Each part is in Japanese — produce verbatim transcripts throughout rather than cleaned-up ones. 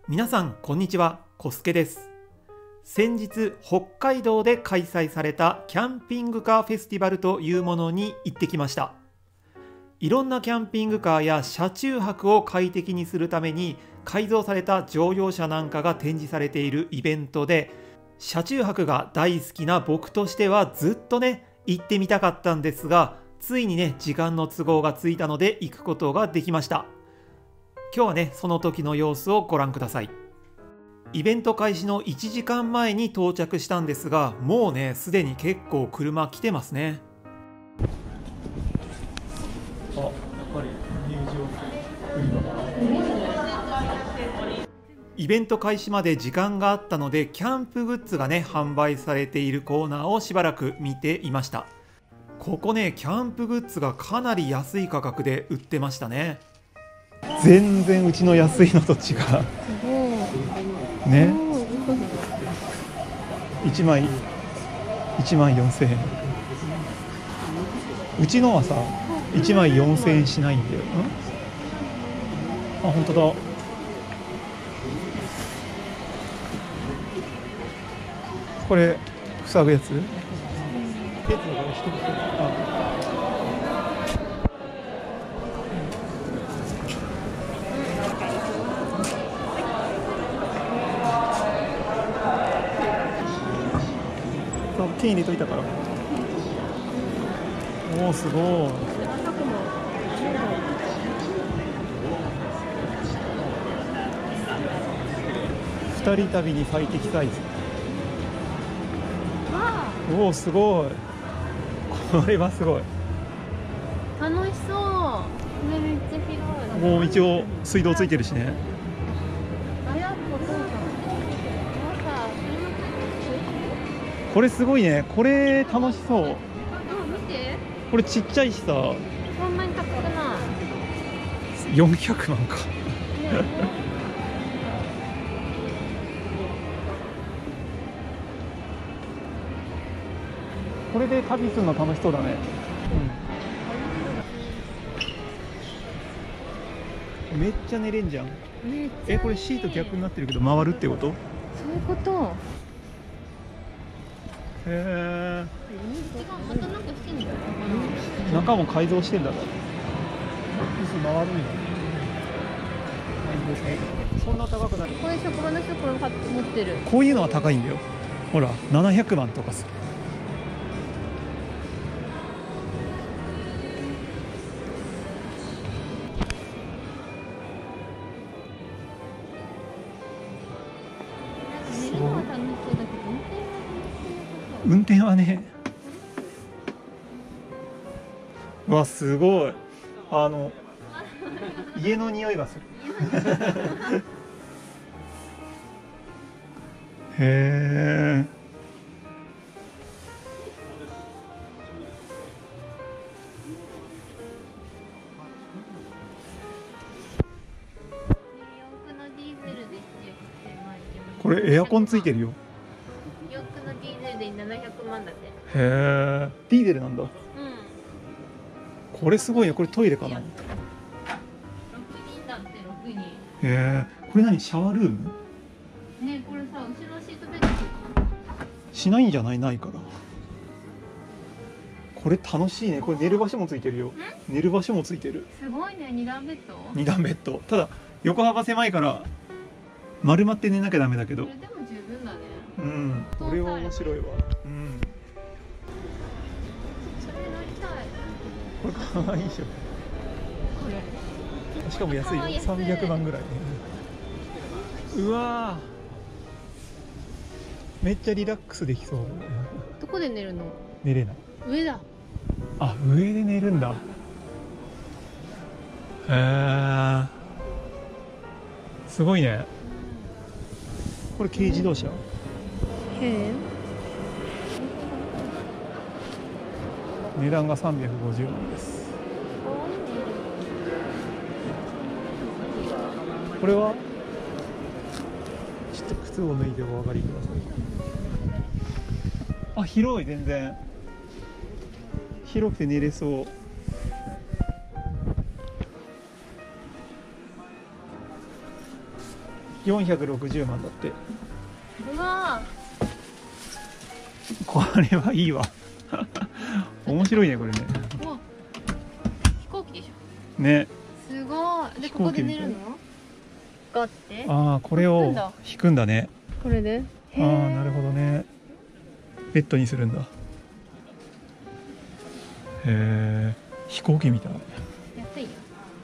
皆さんこんにちは、コスケです。先日北海道で開催されたキャンピングカーフェスティバルというものに行ってきました。いろんなキャンピングカーや車中泊を快適にするために改造された乗用車なんかが展示されているイベントで、車中泊が大好きな僕としてはずっとね行ってみたかったんですが、ついにね時間の都合がついたので行くことができました。今日はねその時の様子をご覧ください。イベント開始のいちじかんまえに到着したんですが、もうねすでに結構車来てますね。あ、やっぱり入場売り場かな。イベント開始まで時間があったので、キャンプグッズがね販売されているコーナーをしばらく見ていました。ここねキャンプグッズがかなり安い価格で売ってましたね。全然うちの安いのと違うね。いちまいいちまんよんせんえん。うちのはさいちまいよんせんえんしないんだよ。んあ、本当だ。これ塞ぐやつ？剣入れといたから。おお、すごい。二人旅に最適サイズ。おお、すごい。これはすごい。 楽しそう。ね、めっちゃ広い。 もう一応水道ついてるしね。これすごいね。これ楽しそう。これちっちゃいしさ。 そんなに高くない。 よんひゃくまんか。これで旅するの楽しそうだね。うん、めっちゃ寝れんじゃん。え、これシート逆になってるけど回るってこと？ そういうこと。 へえ。 またなんかしてんじゃん。 中も改造してんだから。回るんだ。そんな高くない。 これショコラのショコラ買って持ってる。 こういうのは高いんだよ。ほらななひゃくまんとかする。運転はね、うわすごい。あの家の匂いがする。へえ。これエアコンついてるよ。 洋服のディーゼルでななひゃくまんだって。 へえ、ディーゼルなんだ。 うん。 これすごいね。これトイレかな。ろくにんだって。ろくにん。へえ、これ何？シャワールーム？ ね、これさ、後ろシートベルトしないんじゃない？ないから。これ楽しいね。これ寝る場所もついてるよ。寝る場所もついてる。 すごいね。二段ベッド？ 二段ベッド。ただ横幅狭いから丸まって寝なきゃダメだけど。 それでも十分だね。 うん。これは面白いわ。うん。 それ乗りたい。 これ可愛いでしょ。 これ。 しかも安いよ。三百万ぐらい。うわー。めっちゃリラックスできそう。 どこで寝るの？ 寝れない。 上だ。 あ、上で寝るんだ。へえ。すごいね。これ軽自動車。へえ。 値段がさんびゃくごじゅうまんです。これはちょっと靴を脱いでお上がりください。あ、広い。全然広くて寝れそう。 よんひゃくろくじゅうまんだって。 うわこれはいいわ面白いねこれね。 ー、うわ飛行機でしょ。 ね、 すごい。でここで寝るのガッて。 ああこれを引くんだね。 これで。 ああなるほどね。ベッドにするんだ。へえ、飛行機みたい。 安いよ。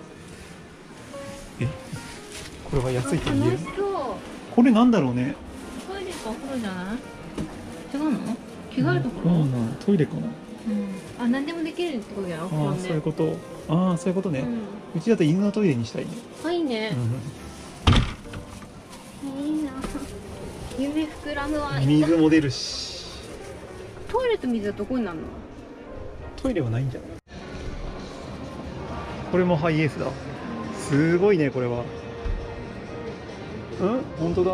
え、これは安いと言える。 楽しそう。 これなんだろうね。 トイレかお風呂じゃない？違うの？着替えるところ？ うん、トイレかな。 うん。あ、何でもできるってことだよ。 ああそういうこと。ああそういうことね。うちだと犬のトイレにしたいね。 あ、いいね。 うん、 いいな。夢膨らむわ。 水も出るし。 トイレと水はどこになるの？ トイレはないんじゃない？これもハイエースだ。すごいねこれは。うん、本当だ。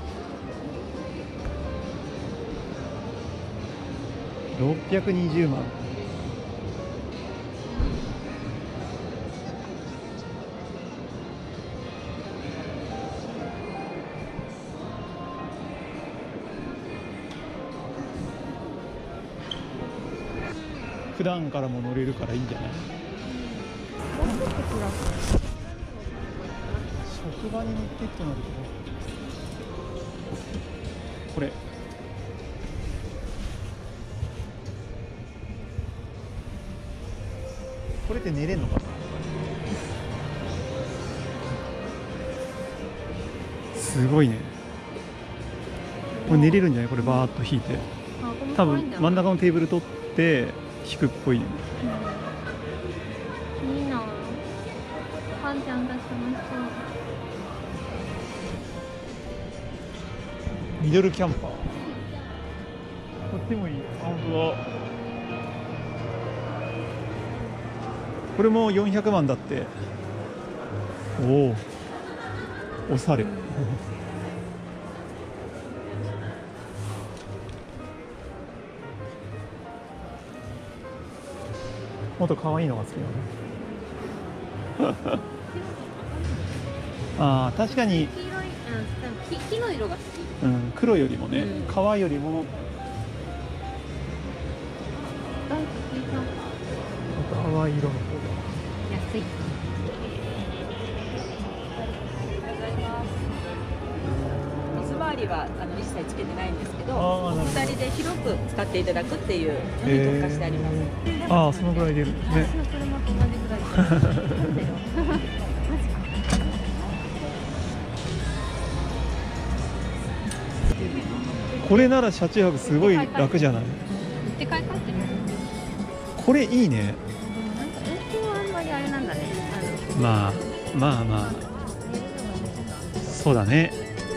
ろっぴゃくにじゅうまん。普段からも乗れるからいいんじゃない？職場に持っていくとなるとこれこれって寝れんのかな。すごいね。これ寝れるんじゃない？これバーッと引いて、多分真ん中のテーブル取って引くっぽいね。 いいな。パンちゃんたち楽しそう。 ミドルキャンパー。こっちもいい。あ、本当だ。これもよんひゃくまんだって。おお、おしゃれ。もっと可愛いのが好きなのああ確かに黄色い、うん、木木の色が好き。 うん、黒よりもね、 うん、 革よりも革色の方が安い。 水回りはあの一切つけてないんですけど、 あふたりで広く使っていただくっていうのに特化してあります。 えー、ああそのぐらい出るね。 私の車と同じぐらい。なんだよ。マジか。 これなら車中泊すごい楽じゃない？ 行って買い替えてる。 これいいね。 なんか運転はあんまりあれなんだね。あのまあまあまあそうだね。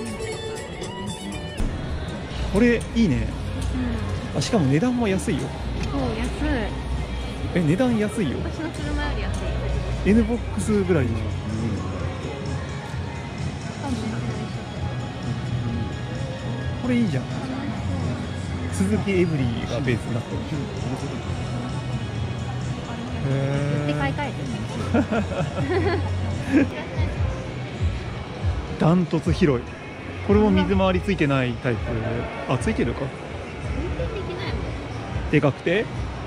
これいいね。 うん、 あしかも値段も安いよ。 そう安い。 え値段安いよ。 私の車より安い。 N ボックスぐらいの。これいいじゃん。鈴木エブリーがベースになってる。へで買い替えてダントツ広い。これも水回りついてないタイプ。あついてるか。 運転できないもん。 でかくて、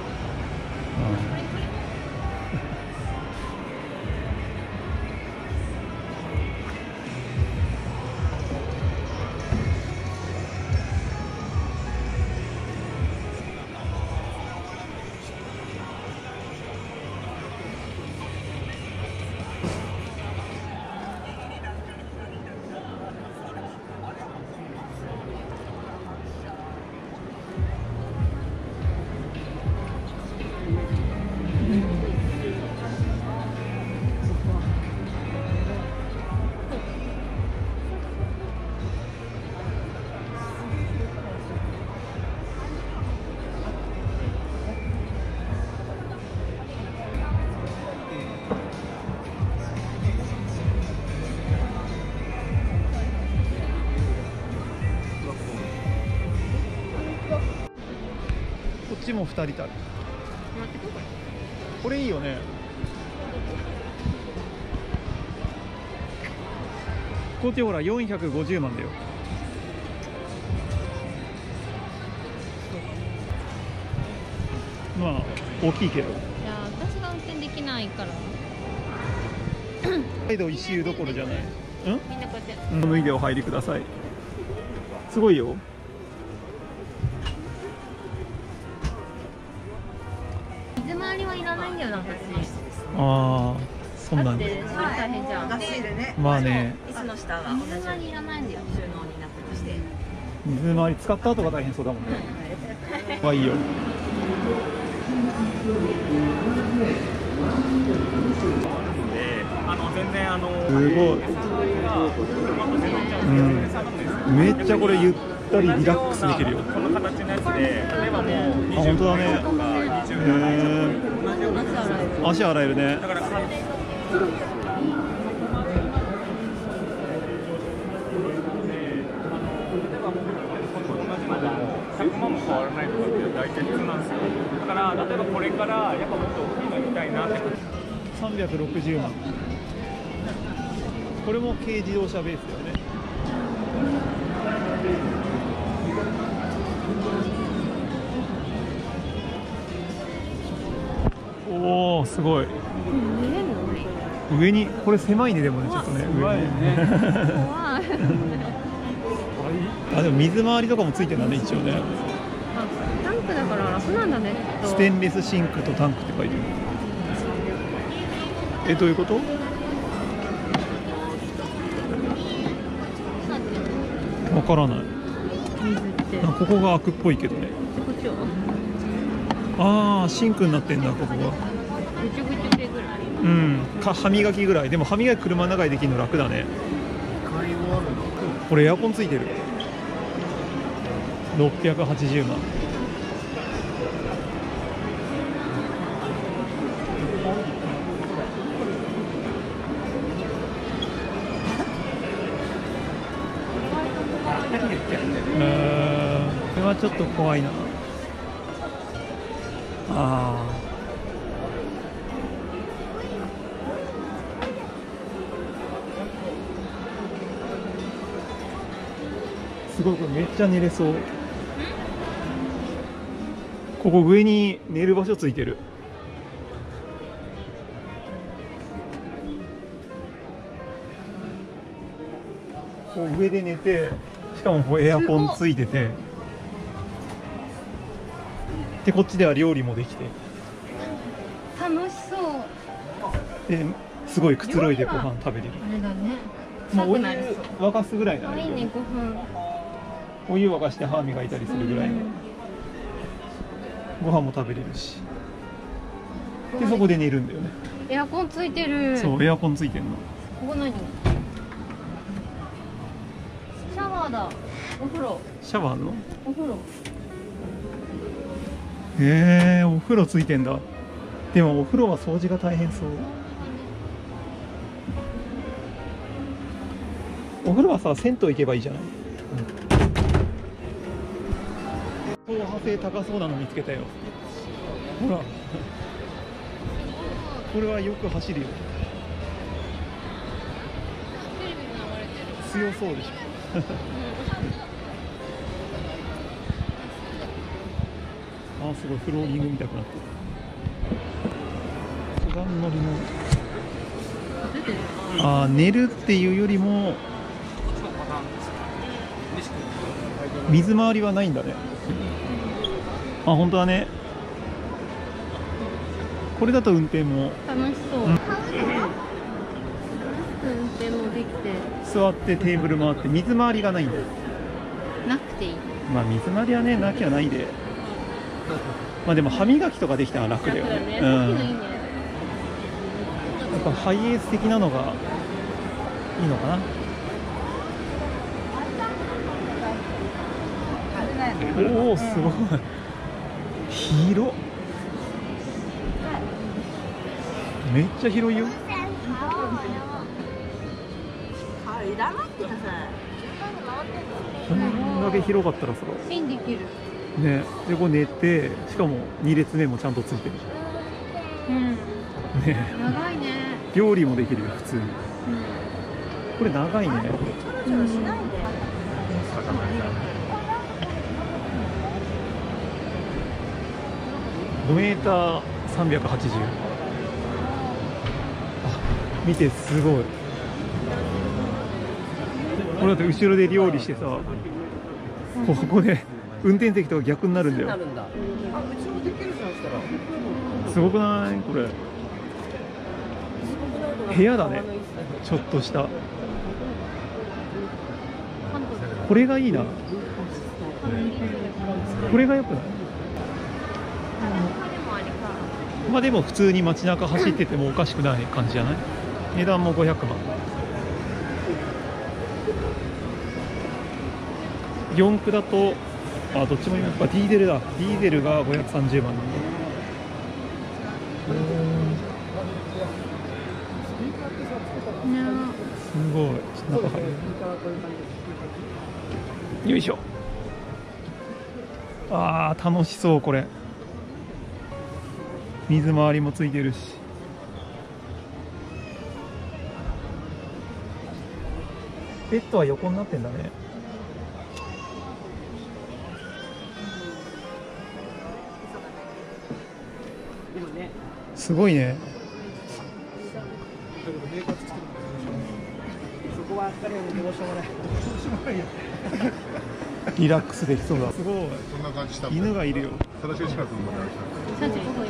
こっちもふたり旅。 待ってこれ。 これいいよね。 こっちほらよんひゃくごじゅうまんだよ。まあ大きいけど。 いや私が運転できないから。 北海道一周どころじゃない。うん？ みんなこうやって。 脱いでお入りください。すごいよ。 水回りはいらないんだよな私。 ああ、そんなんで。 だって処理大変じゃん。 まあね。 椅子の下は同じ水回りいらないんだよ。 収納になってまして。 水回り使った後が大変そうだもんね。まあいいよ。 あの全然あのすごい。うん。めっちゃこれゆったりリラックスできるよ。 この形のやつで、例えばもうあ、本当だね。 にじゅうとかにじゅうななとか足洗えるね。 だからひゃくまんも変わらないとかって大体普通なんですよ。だから例えばこれからやっぱもっと大きいの行きたいなって。 さんびゃくろくじゅうまん。これも軽自動車ベースだよね。おお、すごい。 見れるの？ 上にこれ狭いね。でもねちょっとね上にね。 怖い。 あ、でも水回りとかもついてるんだね一応ね。 あ、タンクだから楽なんだね。きっとステンレスシンクとタンクって書いてる。え、どういうこと？わからない。 水ってあ、ここが開くっぽいけどね。 こっちはああ、シンクになってんだここが。 ぐちゅぐちゅでぐらい。 うん、か歯磨きぐらい。でも歯磨き車の中でできるの楽だね。これエアコンついてる。ろっぴゃくはちじゅうまん。うーん、これはちょっと怖いな。ああ。すごい、これめっちゃ寝れそう。ここ上に寝る場所ついてる。こう上で寝て、しかもこうエアコンついてて、でこっちでは料理もできて、 楽しそう。 ですごいくつろいでご飯食べれる。 あれだね。 もうお湯臭くなりそう沸かすぐらいなの。 あ、いいね、ご飯。 お湯沸かして歯磨いたりするぐらいの。ご飯も食べれるし。でそこで寝るんだよね。 エアコンついてる。 そう、エアコンついてんの。 ここ何？シャワーだ。お風呂。 シャワーあんの？ お風呂。 へえ、お風呂ついてんだ。でもお風呂は掃除が大変そう。お風呂はさ、銭湯行けばいいじゃない。走破性高そうなの見つけたよ。ほら、これはよく走るよ。強そうでしょ。あ、すごいフローリングみたくなってる。普段乗りの。あ、寝るっていうよりも水回りはないんだね。あ、本当だね。これだと運転も楽しそう。 うん運転もできて座ってテーブル回って、水回りがないんだよ。 なくていい。 まあ水回りはねなきゃないで、まあでも歯磨きとかできたら楽だよね。 楽だね。 うん、 さっきのいいね。 やっぱハイエース的なのがいいのかな。おお、すごい広っ。めっちゃ広いよ。こんだけ広かったらさインできる。 ね、でこう寝て、しかもに列目もちゃんとついてるうん。 ね。 長いね。 料理もできるよ普通に。 うん。 これ長いね。ごメーターさんびゃくはちじゅう。あ、見て、すごい。これだって後ろで料理してさ、ここで運転席とか逆になるんだよ。すごくない？これ部屋だね。ちょっとしたこれがいいな。これがよくない？まあでも普通に街中走っててもおかしくない感じじゃない？値段もごひゃくまん。よん区だと、あ、どっちもやっぱディーゼルだ。ディーゼルがごひゃくさんじゅうまんなんだ。すごい。中入る。よいしょ。ああ、楽しそうこれ。水回りもついてるし。ベッドは横になってんだね。すごいね。リラックスできそうだ。すごい。 そんな感じした。 犬がいるよ。 正しい近くまでさんじゅうごふんや。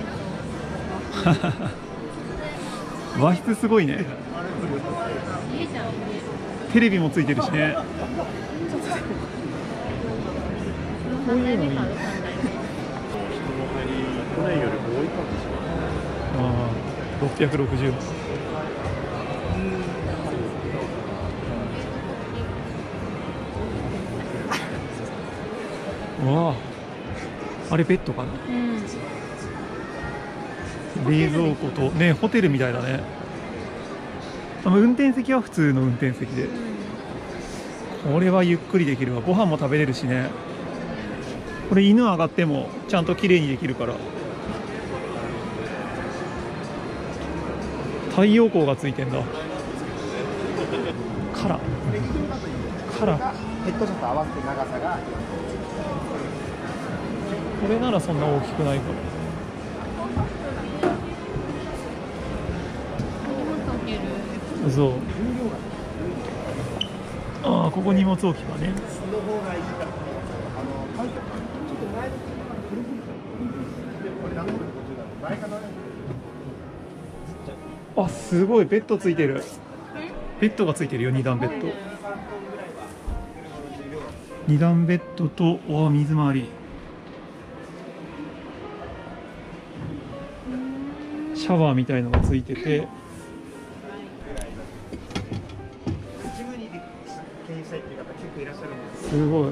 和室すごいね。 家じゃん。 テレビもついてるしね。こういうのいい。 去年よりも多いかもしれない。 ああ、ろっぴゃくろくじゅう。わあ、あれベッドかな。 うん。 冷蔵庫とね、ホテルみたいだね。あの運転席は普通の運転席で、これはゆっくりできるわ。ご飯も食べれるしね。これ犬上がってもちゃんと綺麗にできるから。太陽光がついてんだ。カラカラヘッドショット合わせて長さがこれならそんな大きくないから。そう。ああ、ここ荷物置き場ね。あ、すごいベッドついてる。ベッドがついてるよ。に段ベッド。に段ベッドと、お、水回り。シャワーみたいのがついてて。すごい。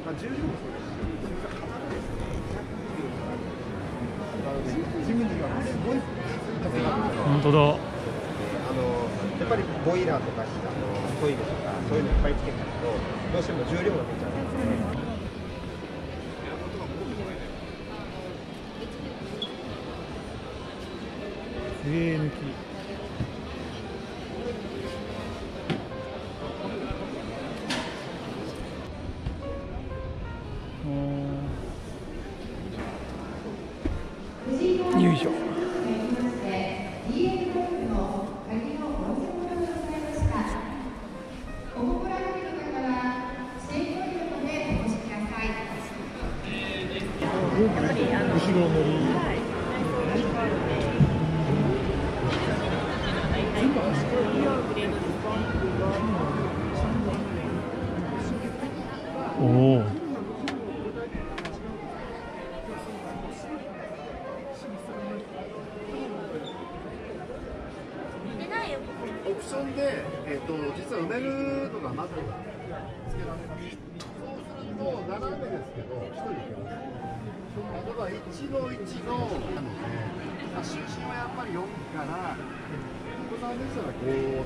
本当だ。 あのやっぱりボイラーとかあのトイレとかそういうのいっぱいつけてるとどうしても重量が出ちゃうんですね。 上抜き。よいしょ。後ろ乗り。おお。 オプションで、えっと、実は埋めるのがまずつけられます。そうすると斜めですけど、一人で。例えばいちのいちのなので、就寝はやっぱりよんからお子さんでしたらご。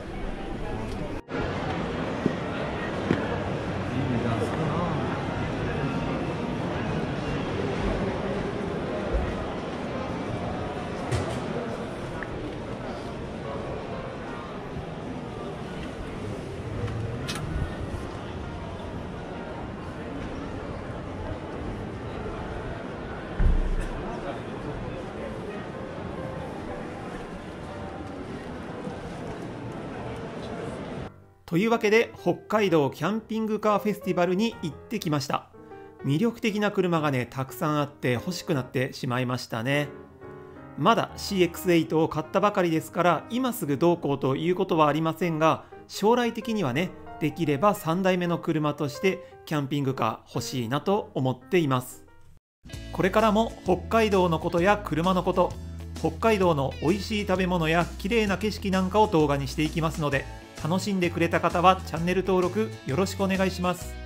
というわけで北海道キャンピングカーフェスティバルに行ってきました。魅力的な車がねたくさんあって欲しくなってしまいましたね。まだ シーエックスエイト を買ったばかりですから今すぐどうこうということはありませんが、将来的にはねできればさんだいめの車としてキャンピングカー欲しいなと思っています。これからも北海道のことや車のこと、北海道の美味しい食べ物や綺麗な景色なんかを動画にしていきますので、楽しんでくれた方はチャンネル登録よろしくお願いします。